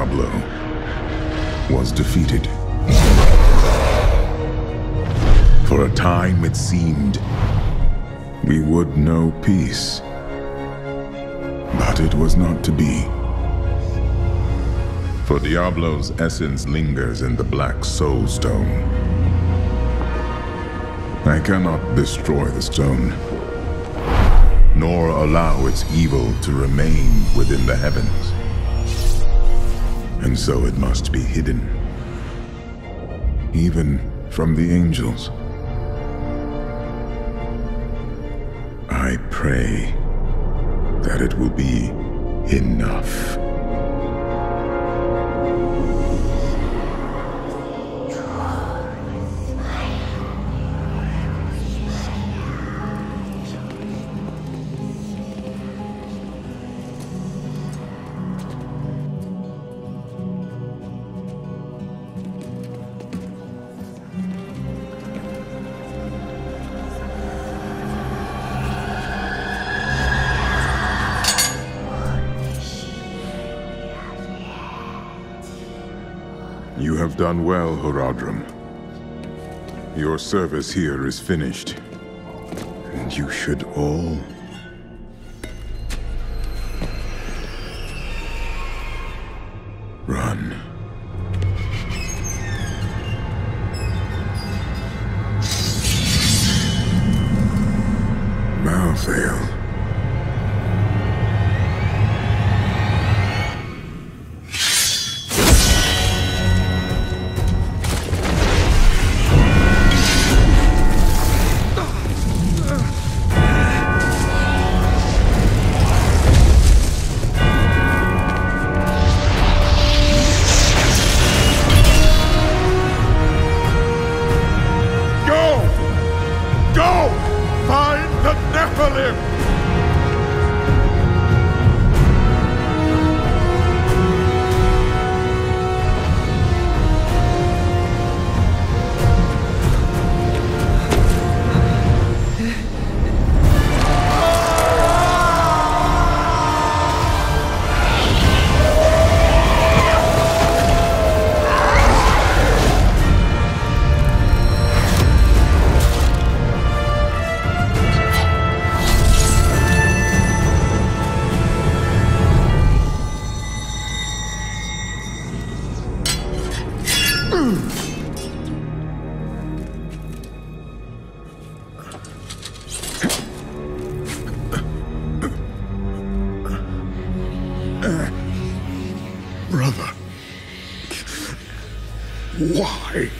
Diablo was defeated. For a time it seemed we would know peace. But it was not to be. For Diablo's essence lingers in the Black Soul Stone. I cannot destroy the stone, nor allow its evil to remain within the heavens. And so it must be hidden, even from the angels. I pray that it will be enough. You have done well, Horadrim. Your service here is finished, and you should all run. Malthael. Brother, why?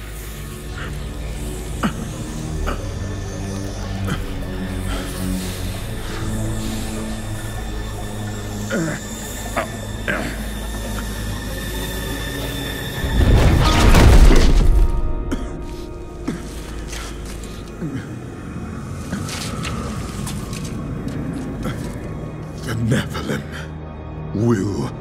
The Nephilim will